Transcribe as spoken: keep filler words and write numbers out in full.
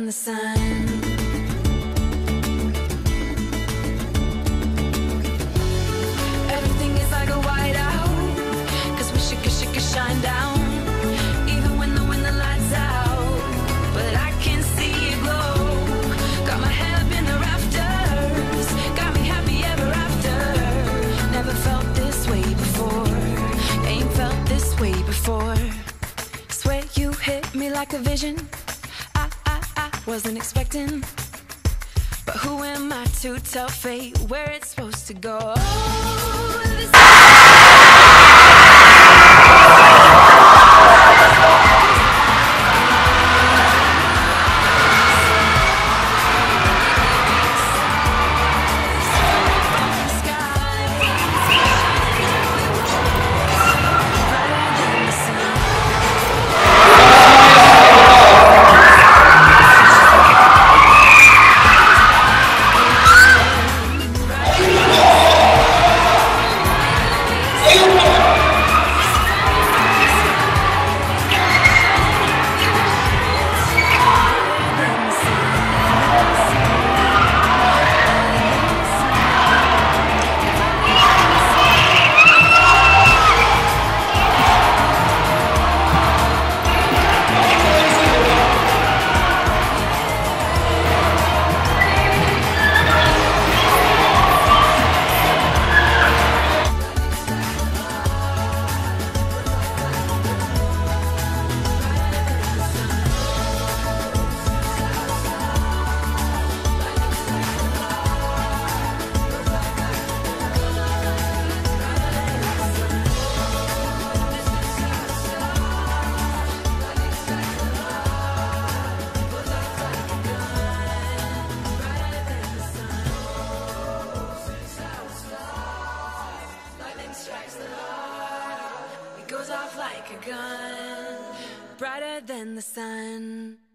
the sun. Everything is like a whiteout, 'cause we should, should, could shine down, even when the when the lights out. But I can see it glow. Got my head up in the rafters, got me happy ever after. Never felt this way before, ain't felt this way before. Swear you hit me like a vision I, I, I wasn't expecting. But who am I to tell fate where it's supposed to go? Oh, this strikes the heart, it goes off like a gun, brighter than the sun.